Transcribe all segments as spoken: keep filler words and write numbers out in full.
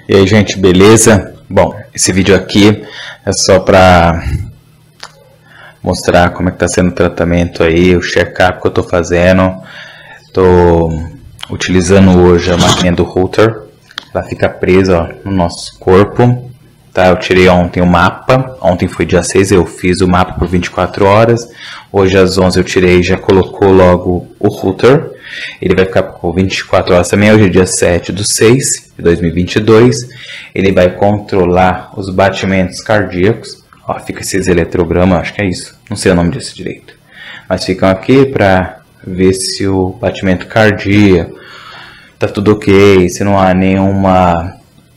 E aí, gente, beleza? Bom, esse vídeo aqui é só para mostrar como é que tá sendo o tratamento aí, o check-up que eu tô fazendo. Tô utilizando hoje a máquina do Holter. Ela fica presa, ó, no nosso corpo. Tá, eu tirei ontem o mapa. Ontem foi dia seis, eu fiz o mapa por vinte e quatro horas. Hoje às onze eu tirei e já colocou logo o Holter. Ele vai ficar por vinte e quatro horas também. Hoje é dia sete do seis de dois mil e vinte e dois. Ele vai controlar os batimentos cardíacos. Ó, fica esses eletrogramas, acho que é isso. Não sei o nome disso direito. Mas ficam aqui para ver se o batimento cardíaco tá tudo ok, se não há nenhuma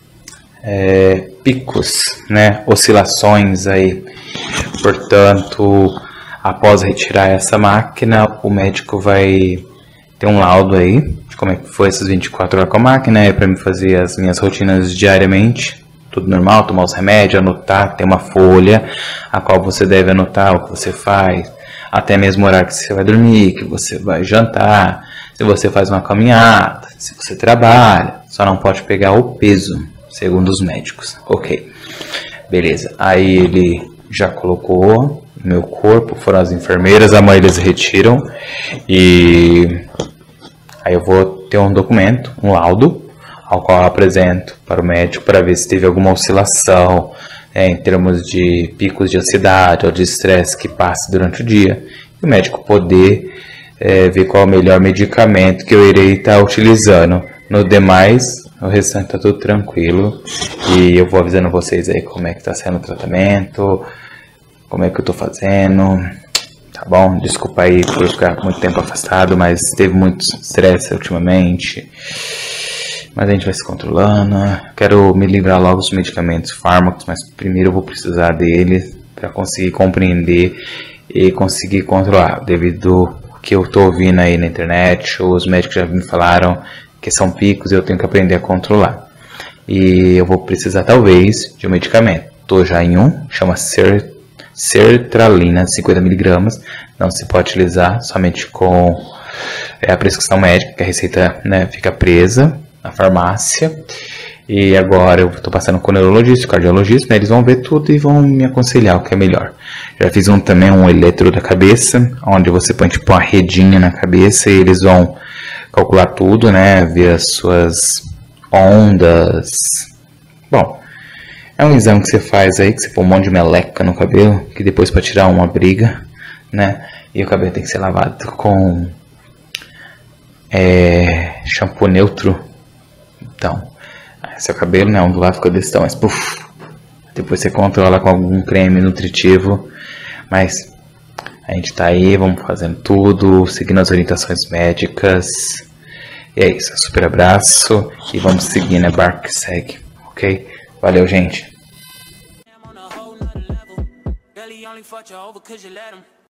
é, picos, né, oscilações aí. Portanto, após retirar essa máquina, o médico vai ter um laudo aí de como é que foi essas vinte e quatro horas com a máquina, é para me fazer as minhas rotinas diariamente, tudo normal, tomar os remédios, anotar, tem uma folha a qual você deve anotar o que você faz, até mesmo o horário que você vai dormir, que você vai jantar, se você faz uma caminhada, se você trabalha, só não pode pegar o peso, segundo os médicos. Ok, beleza. Aí ele já colocou no meu corpo, foram as enfermeiras, amanhã eles retiram e aí eu vou ter um documento, um laudo, ao qual eu apresento para o médico para ver se teve alguma oscilação é, em termos de picos de ansiedade ou de estresse que passe durante o dia, e o médico poder é, ver qual é o melhor medicamento que eu irei estar utilizando. No demais, o restante está tudo tranquilo e eu vou avisando vocês aí como é que está sendo o tratamento, como é que eu estou fazendo, tá bom? Desculpa aí por ficar muito tempo afastado, mas teve muito estresse ultimamente. Mas a gente vai se controlando. Quero me livrar logo dos medicamentos, fármacos, mas primeiro eu vou precisar deles para conseguir compreender e conseguir controlar. Devido ao que eu estou ouvindo aí na internet, os médicos já me falaram que são picos e eu tenho que aprender a controlar. E eu vou precisar talvez de um medicamento. Estou já em um, chama Ser, sertralina, cinquenta miligramas. Não se pode utilizar somente com é, a prescrição médica, que a receita, né, fica presa na farmácia. E agora eu estou passando com o neurologista, o cardiologista, né, eles vão ver tudo e vão me aconselhar o que é melhor. Já fiz um também, um eletro da cabeça, onde você põe tipo uma redinha na cabeça e eles vão calcular tudo, né, ver as suas ondas. Bom, é um exame que você faz aí, que você põe um monte de meleca no cabelo, que depois para tirar uma briga, né, e o cabelo tem que ser lavado com é, shampoo neutro. Então, seu cabelo, né, ondulado fica desse tamanho, mas puff, depois você controla com algum creme nutritivo, mas a gente tá aí, vamos fazendo tudo, seguindo as orientações médicas, e é isso, super abraço, e vamos seguir, né, barco que segue, ok? Valeu, gente!